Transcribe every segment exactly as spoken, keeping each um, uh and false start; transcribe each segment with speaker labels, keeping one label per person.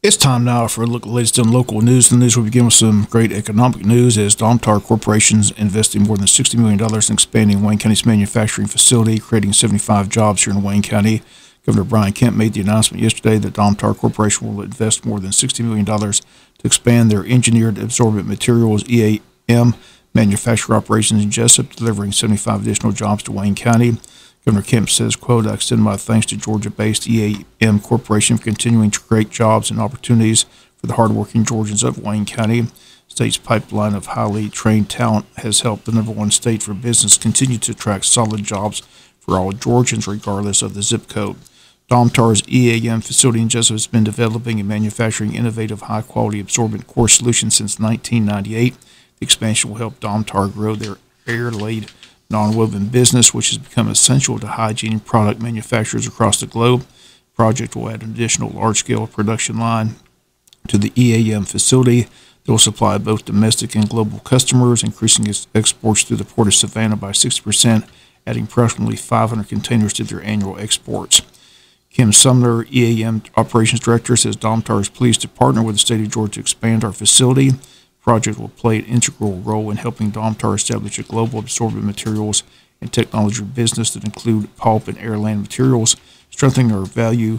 Speaker 1: It's time now for a look at the latest in local news. The news will begin with some great economic news as Domtar Corporation is investing more than sixty million dollars in expanding Wayne County's manufacturing facility, creating seventy-five jobs here in Wayne County. Governor Brian Kemp made the announcement yesterday that Domtar Corporation will invest more than sixty million dollars to expand their engineered absorbent materials E A M manufacturing operations in Jessup, delivering seventy-five additional jobs to Wayne County. Governor Kemp says, quote, "I extend my thanks to Georgia-based E A M Corporation for continuing to create jobs and opportunities for the hardworking Georgians of Wayne County. The state's pipeline of highly trained talent has helped the number one state for business continue to attract solid jobs for all Georgians, regardless of the zip code." Domtar's E A M facility in Jessup has been developing and manufacturing innovative, high-quality absorbent core solutions since nineteen ninety-eight. The expansion will help Domtar grow their air-laid non-woven business, which has become essential to hygiene product manufacturers across the globe. The project will add an additional large-scale production line to the E A M facility that will supply both domestic and global customers, increasing its exports through the Port of Savannah by sixty percent, adding approximately five hundred containers to their annual exports. Kim Sumner, E A M Operations Director, says Domtar is pleased to partner with the state of Georgia to expand our facility. The project will play an integral role in helping Domtar establish a global absorbent materials and technology business that include pulp and airland materials, strengthening our value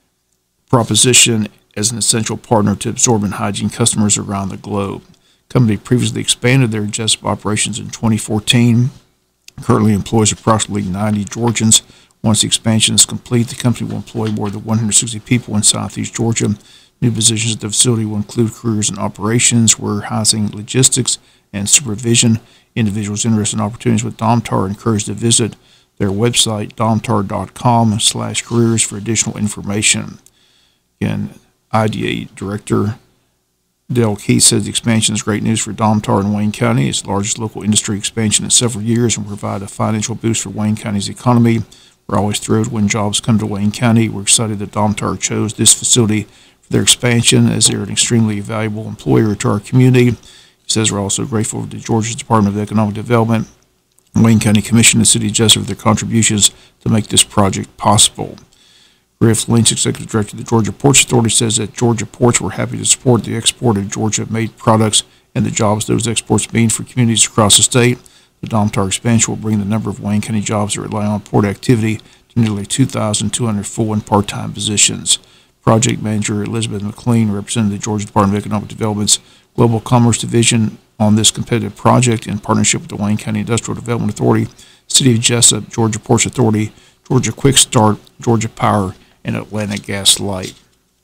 Speaker 1: proposition as an essential partner to absorbent hygiene customers around the globe. The company previously expanded their Jessup operations in twenty fourteen, currently employs approximately ninety Georgians. Once the expansion is complete, the company will employ more than one hundred sixty people in Southeast Georgia. New positions at the facility will include careers in operations, warehousing, logistics, and supervision. Individuals interested in opportunities with Domtar are encouraged to visit their website, domtar dot com slash careers, for additional information. Again, I D A Director Dale Keith says the expansion is great news for Domtar in Wayne County. It's the largest local industry expansion in several years and will provide a financial boost for Wayne County's economy. We're always thrilled when jobs come to Wayne County. We're excited that Domtar chose this facility for their expansion, as they're an extremely valuable employer to our community. He says we're also grateful to Georgia's Department of Economic Development, Wayne County Commission, and the City of Jessup for their contributions to make this project possible. Griff Lynch, Executive Director of the Georgia Ports Authority, says that Georgia ports were happy to support the export of Georgia-made products and the jobs those exports mean for communities across the state. The Domtar expansion will bring the number of Wayne County jobs that rely on port activity to nearly two thousand two hundred full and part-time positions. Project Manager Elizabeth McLean represented the Georgia Department of Economic Development's Global Commerce Division on this competitive project in partnership with the Wayne County Industrial Development Authority, City of Jessup, Georgia Ports Authority, Georgia Quick Start, Georgia Power, and Atlanta Gas Light.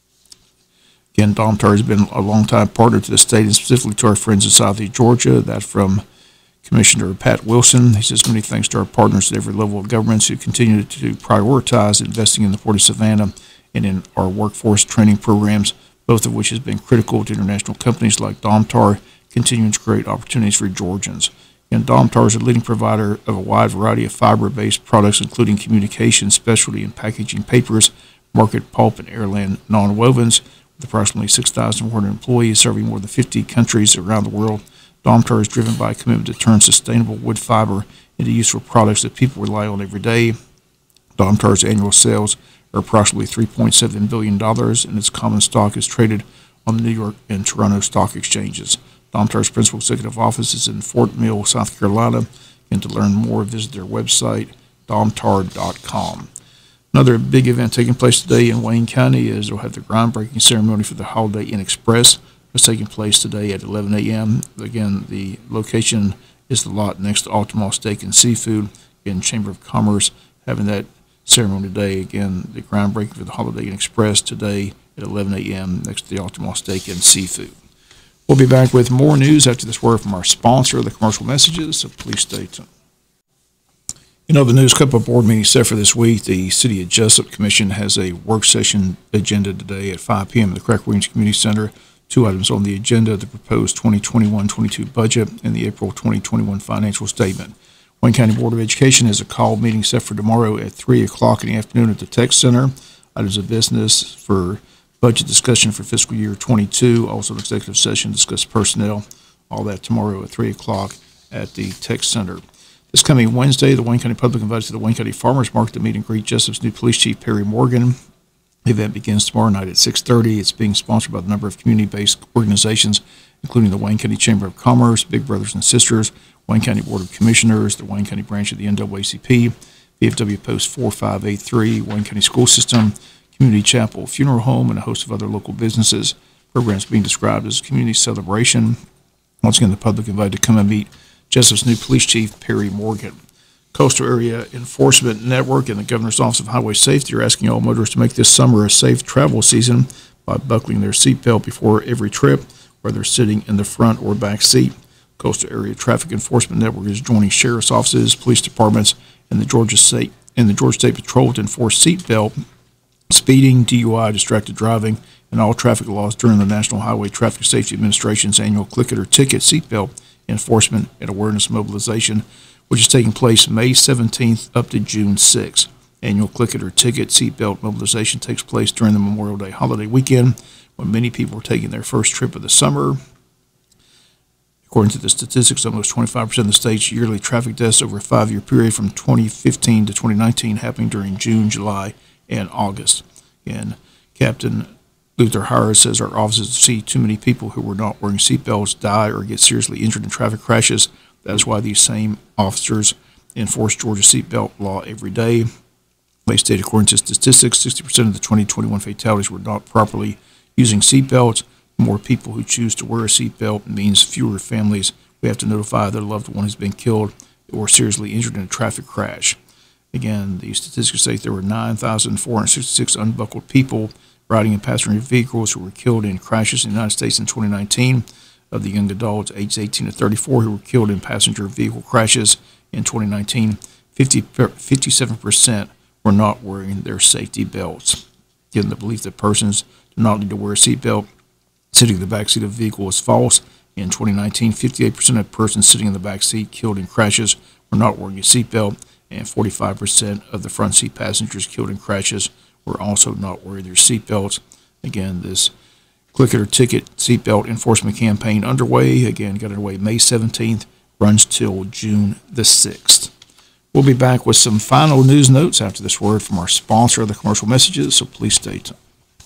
Speaker 1: Again, Domtar has been a longtime partner to the state and specifically to our friends in Southeast Georgia. That from Commissioner Pat Wilson. He says many thanks to our partners at every level of governments who continue to prioritize investing in the Port of Savannah and in our workforce training programs, both of which has been critical to international companies like Domtar, continuing to create opportunities for Georgians. And Domtar is a leading provider of a wide variety of fiber-based products, including communication, specialty, and packaging papers, market pulp, and airland non-wovens, with approximately six thousand four hundred employees serving more than fifty countries around the world. Domtar is driven by a commitment to turn sustainable wood fiber into useful products that people rely on every day. Domtar's annual sales are approximately three point seven billion dollars, and its common stock is traded on the New York and Toronto stock exchanges. Domtar's principal executive office is in Fort Mill, South Carolina, and to learn more, visit their website, domtar dot com. Another big event taking place today in Wayne County is they'll have the groundbreaking ceremony for the Holiday Inn Express. It's taking place today at eleven a m Again, the location is the lot next to Altamont Steak and Seafood. Again, Chamber of Commerce having that ceremony today. Again, the groundbreaking for the Holiday Inn Express today at eleven a m next to the Altamont Steak and Seafood. We'll be back with more news after this word from our sponsor, the commercial messages, so please stay tuned. You know, the news, couple of board meetings set for this week. The City of Jessup Commission has a work session agenda today at five p m at the Craig Williams Community Center. Two items on the agenda: the proposed twenty twenty-one twenty-two budget and the April twenty twenty-one financial statement. Wayne County Board of Education has a call meeting set for tomorrow at three o'clock in the afternoon at the Tech Center. Items of business for budget discussion for fiscal year twenty-two, also an executive session, discuss personnel, all that tomorrow at three o'clock at the Tech Center. This coming Wednesday, the Wayne County Public invites to the Wayne County Farmers Market to meet and greet Jessup's new Police Chief Perry Morgan. The event begins tomorrow night at six thirty. It's being sponsored by a number of community-based organizations, including the Wayne County Chamber of Commerce, Big Brothers and Sisters, Wayne County Board of Commissioners, the Wayne County branch of the N double A C P, V F W Post four five eight three, Wayne County School System, Community Chapel, Funeral Home, and a host of other local businesses. Programs being described as a community celebration. Once again, the public invited to come and meet Jessup's new police chief, Perry Morgan. Coastal Area Enforcement Network and the Governor's Office of Highway Safety are asking all motorists to make this summer a safe travel season by buckling their seatbelt before every trip, whether sitting in the front or back seat. Coastal Area Traffic Enforcement Network is joining sheriff's offices, police departments, and the Georgia State and the Georgia State Patrol to enforce seatbelt, speeding, D U I, distracted driving, and all traffic laws during the National Highway Traffic Safety Administration's annual Click It or Ticket seatbelt enforcement and awareness mobilization, which is taking place May seventeenth up to June sixth. Annual Click It or Ticket seatbelt mobilization takes place during the Memorial Day holiday weekend, when many people are taking their first trip of the summer. According to the statistics, almost twenty-five percent of the state's yearly traffic deaths over a five-year period from twenty fifteen to twenty nineteen happening during June, July, and August. And Captain Luther Harris says our offices see too many people who were not wearing seatbelts die or get seriously injured in traffic crashes. That is why these same officers enforce Georgia seatbelt law every day. Lake State, according to statistics, sixty percent of the twenty twenty-one fatalities were not properly using seatbelts. More people who choose to wear a seatbelt means fewer families we have to notify their loved one has been killed or seriously injured in a traffic crash. Again, the statistics say there were nine thousand four hundred sixty-six unbuckled people riding in passenger vehicles who were killed in crashes in the United States in twenty nineteen. Of the young adults aged eighteen to thirty-four who were killed in passenger vehicle crashes in twenty nineteen, fifty, fifty-seven percent were not wearing their safety belts. Given the belief that persons do not need to wear a seatbelt sitting in the backseat of a vehicle is false. In twenty nineteen, fifty-eight percent of persons sitting in the back seat killed in crashes were not wearing a seatbelt, and forty-five percent of the front seat passengers killed in crashes were also not wearing their seatbelts. Again, this Click It or Ticket seatbelt enforcement campaign underway. Again, got underway May seventeenth, runs till June the sixth. We'll be back with some final news notes after this word from our sponsor of the commercial messages, so please stay tuned.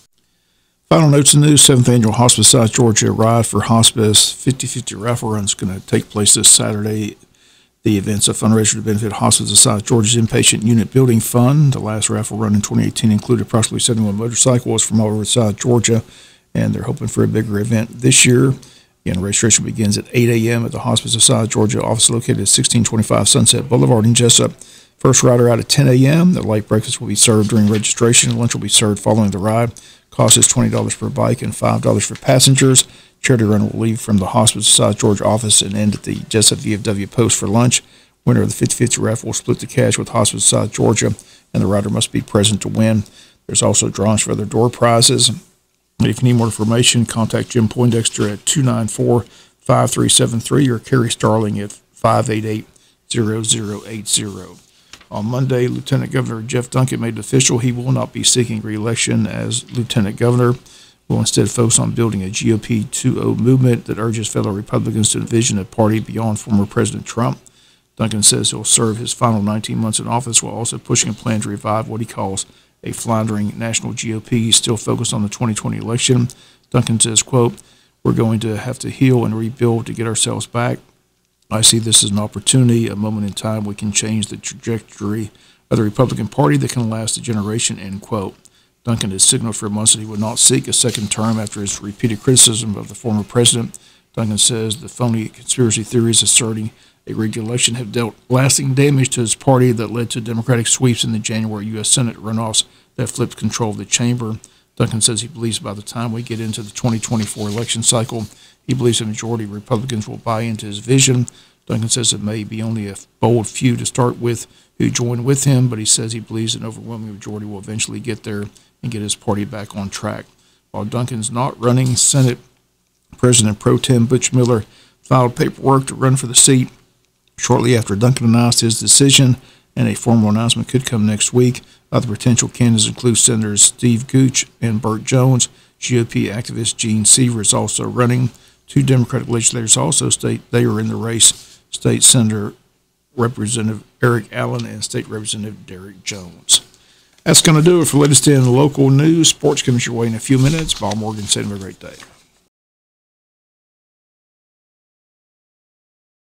Speaker 1: Final notes and news: seventh Annual Hospice South Georgia Ride for Hospice fifty fifty raffle run is going to take place this Saturday. The event's a fundraiser to benefit Hospice of South Georgia's Inpatient Unit Building Fund. The last raffle run in twenty eighteen included approximately seventy-one motorcycles from all over South Georgia, and they're hoping for a bigger event this year. Again, registration begins at eight a.m. at the Hospice of South Georgia office located at sixteen twenty-five Sunset Boulevard in Jessup. First rider out at ten a.m. The light breakfast will be served during registration. Lunch will be served following the ride. Cost is twenty dollars per bike and five dollars for passengers. Charity run will leave from the Hospice of South Georgia office and end at the Jessup V F W post for lunch. Winner of the fifty fifty raffle will split the cash with Hospice of South Georgia, and the rider must be present to win. There's also drawings for other door prizes. If you need more information, contact Jim Poindexter at two nine four, five three seven three or Kerry Starling at five eight eight, zero zero eight zero. On Monday, Lieutenant Governor Jeff Duncan made it official he will not be seeking re-election as Lieutenant Governor. Will instead focus on building a G O P two point oh movement that urges fellow Republicans to envision a party beyond former President Trump. Duncan says he'll serve his final nineteen months in office while also pushing a plan to revive what he calls a floundering national G O P. He's still focused on the twenty twenty election. Duncan says, quote, "We're going to have to heal and rebuild to get ourselves back. I see this as an opportunity, a moment in time we can change the trajectory of the Republican Party that can last a generation," end quote. Duncan has signaled for months that he would not seek a second term after his repeated criticism of the former president. Duncan says the phony conspiracy theories asserting a rigged election have dealt lasting damage to his party that led to Democratic sweeps in the January U S Senate runoffs that flipped control of the chamber. Duncan says he believes by the time we get into the twenty twenty-four election cycle, he believes a majority of Republicans will buy into his vision. Duncan says it may be only a bold few to start with who join with him, but he says he believes an overwhelming majority will eventually get there and get his party back on track. While Duncan's not running, Senate President Pro Tem Butch Miller filed paperwork to run for the seat shortly after Duncan announced his decision, and a formal announcement could come next week. Other potential candidates include Senators Steve Gooch and Burt Jones. G O P activist Gene Seaver is also running. Two Democratic legislators also state they are in the race: State Senator Representative Eric Allen and State Representative Derek Jones. That's going to do it for latest in local news. Sports comes your way in a few minutes. Bob Morgan, say have a great day.